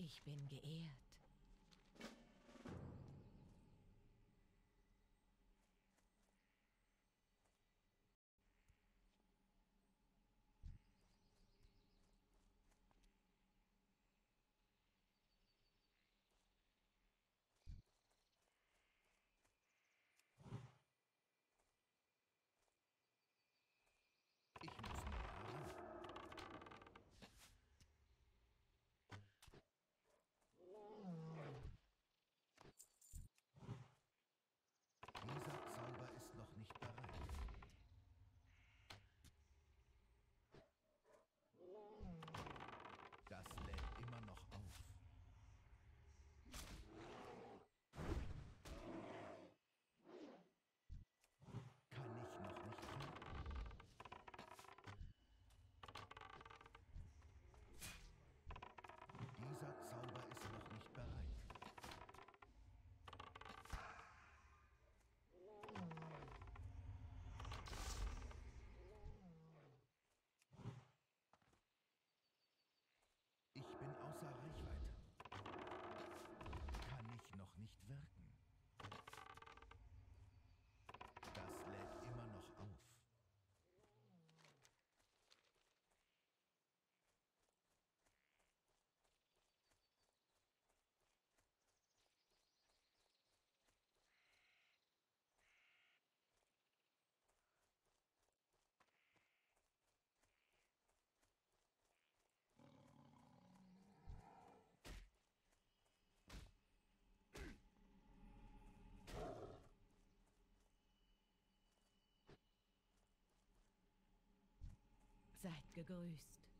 Ich bin geehrt. Ich muss näher ran. Dieser Zauber ist noch nicht bereit. Das lädt immer noch auf. Kann ich noch nicht finden. Dieser Zauber ist noch nicht bereit. Ich bin außer Reichweite. Kann ich noch nicht wirken. Das lädt immer noch auf. Seid gegrüßt.